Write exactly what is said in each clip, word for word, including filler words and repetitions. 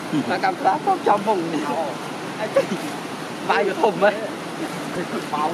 Mà cầm lá có trong vùng nào vai vô thùng ấy màu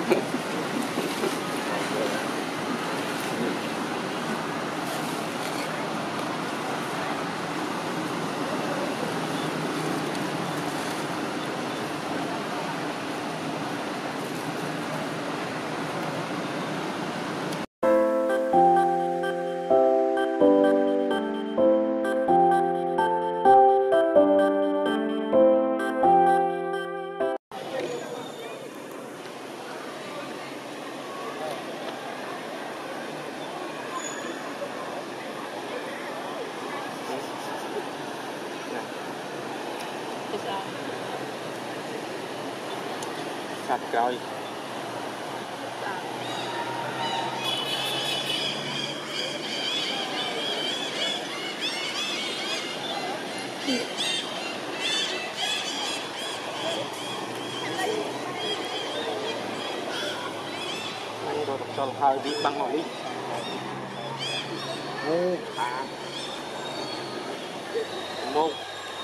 sạch rồi. Anh rồi cho hơi đi băng vào đi. Ô à. Một.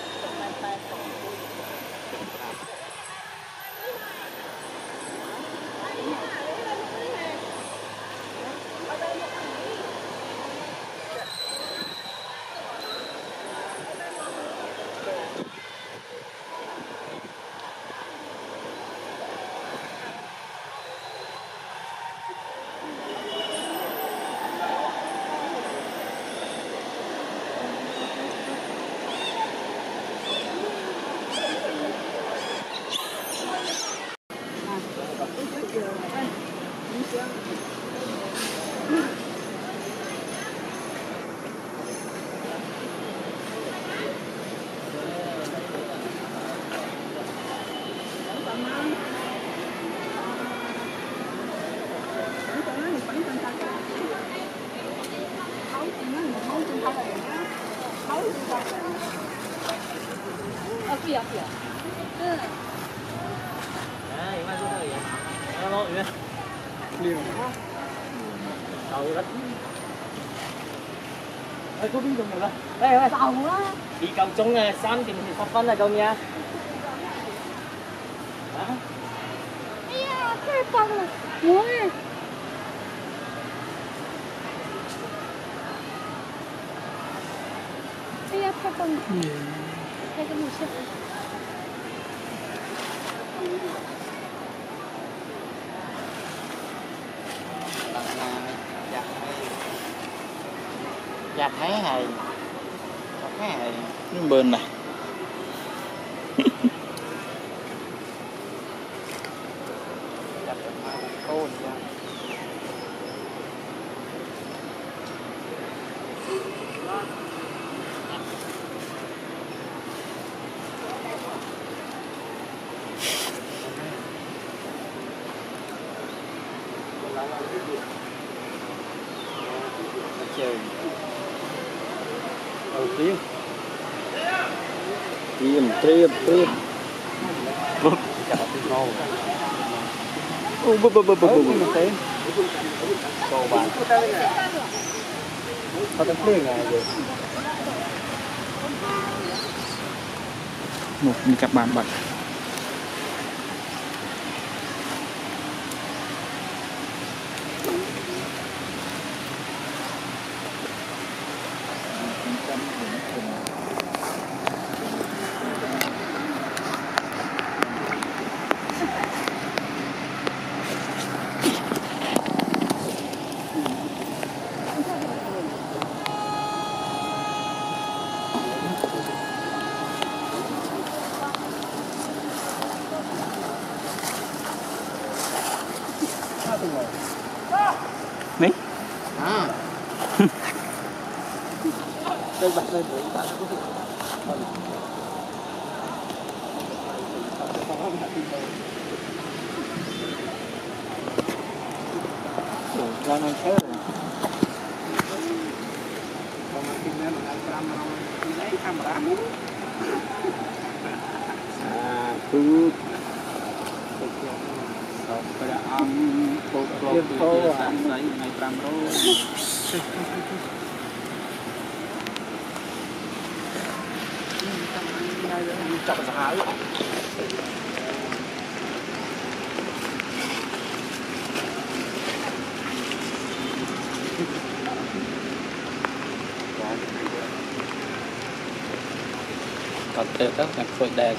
Đây là sao quá. Đi cầm chung xăm thì mình sắp phân là không nha. Hả? Iya, cái băng này. Ui. Iya, cái băng. Cái cái mùi xếp. Dạ thấy hay. Thấy hay. Bên này. Chơi đầu tiên Tiêm, tiêm, tiêm. Ô, bụp, bụp, bụp, bụp, bụp. cô bạn có tấm tiền này gì Một các bạn bật. Mấy? À. Đây bật lên để bạn có thể. Ra này thế rồi. Còn mà tìm ra một cái camera thì lấy camera. À, cứ pada am pokok itu sampai naik pramro. chọc giá luôn. Còn tê đó là phơi đèn.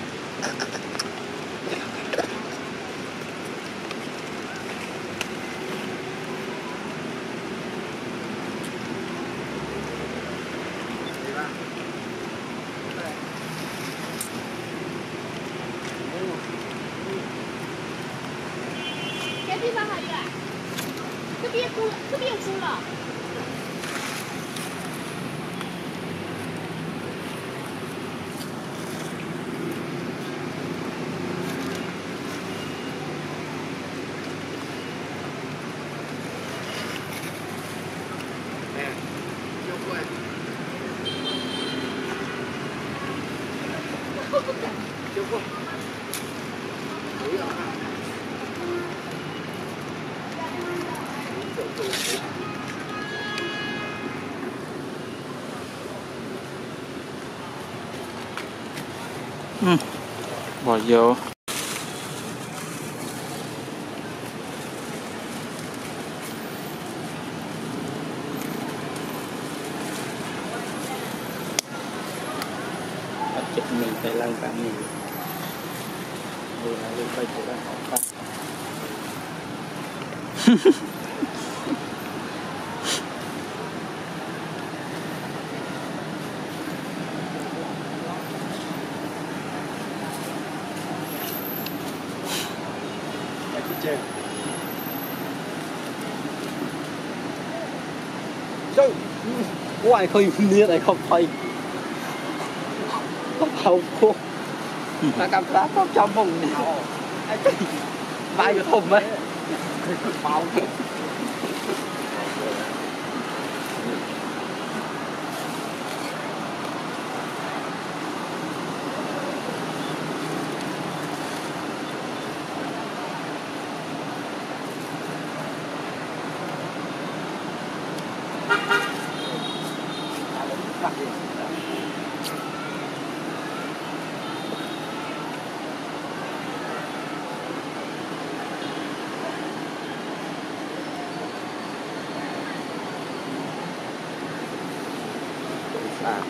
Cái đi ra hải à? Cái bia cũ, cái bia cũ là. Ừ. Bỏ vô. Bắt chụp mình phải lăn cả mình. Vừa là lên bay chỗ đang khó khăn. Đâu, ngoài khơi nia này không phải không hậu cô, mà cảm giác có trong vùng nào, ai cái vai của thùng ấy, bao à.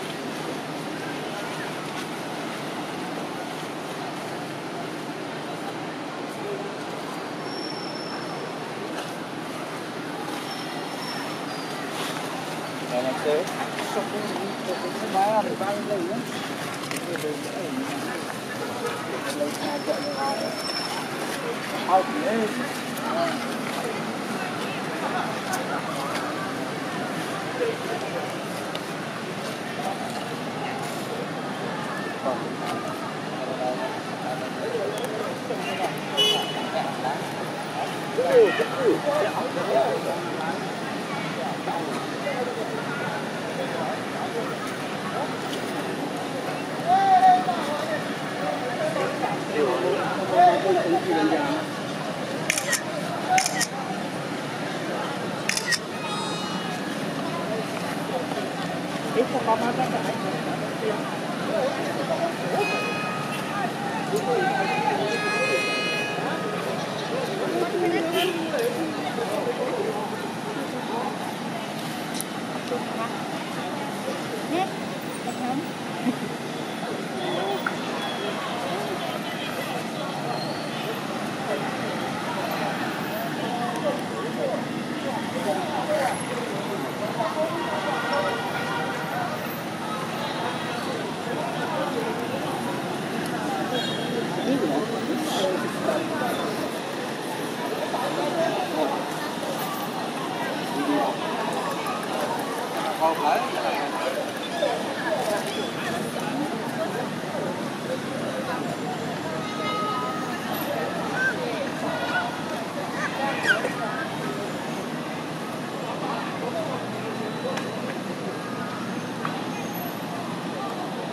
Rồi làm thế.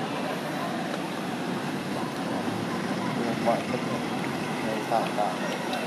Mọi thứ này tạo tạo